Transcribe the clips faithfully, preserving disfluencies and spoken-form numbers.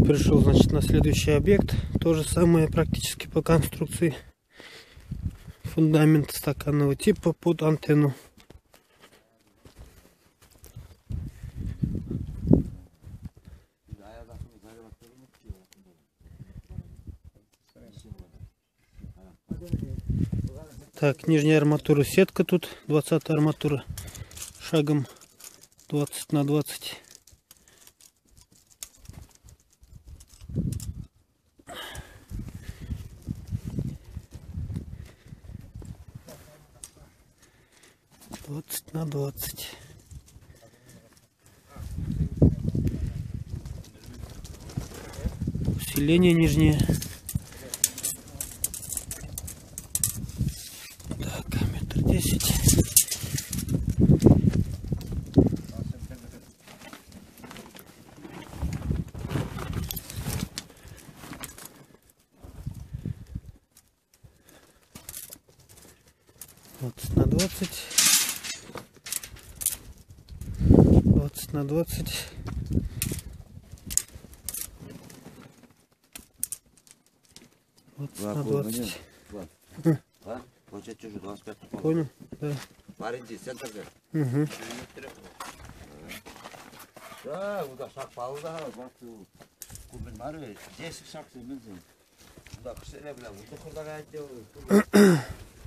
Пришел, значит, на следующий объект. То же самое практически по конструкции. Фундамент стаканного типа под антенну. Так, нижняя арматура сетка тут, двадцатая арматура, шагом двадцать на двадцать. двадцать на двадцать. Усиление нижнее. Так, метр десять. двадцать на двадцать. двадцать на двадцать. двадцать на двадцать. А? Получается уже двадцать пять. Понял? Да. Маленький центр. Угу. Да, вот так шаг пал, да, вот кубин марый, десять шаг сменился. Да, все не было, вот куда гайдё.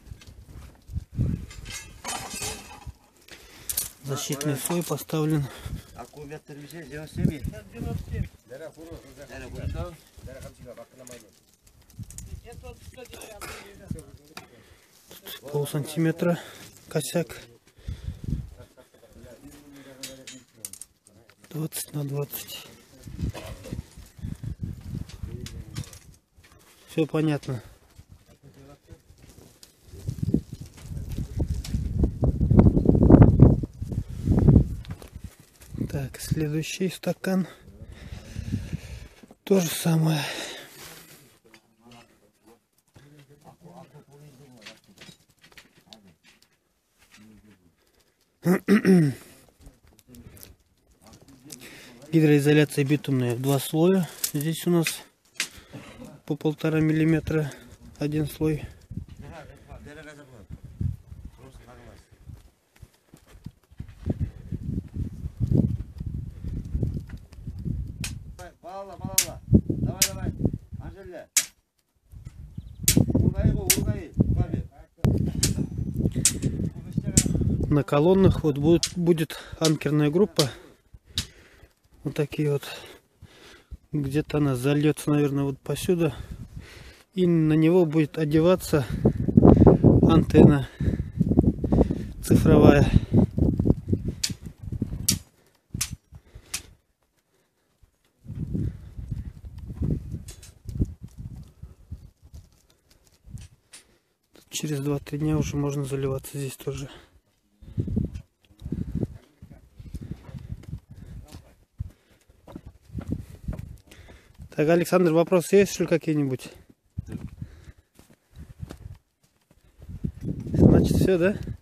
Защитный слой поставлен. А кубятер висит девяносто семь. девяносто семь. Пол сантиметра косяк. двадцать на двадцать. Все понятно. Так, следующий стакан. То же самое. Гидроизоляция битумная, два слоя. Здесь у нас по полтора миллиметра один слой. Давай, давай, Анжеля. На колоннах вот будет, будет анкерная группа. Вот такие вот. Где-то она зальется, наверное, вот посюда. И на него будет одеваться антенна цифровая. Через два-три дня уже можно заливаться здесь тоже. Так, Александр, вопросы есть, что ли, какие-нибудь? Значит, все, да?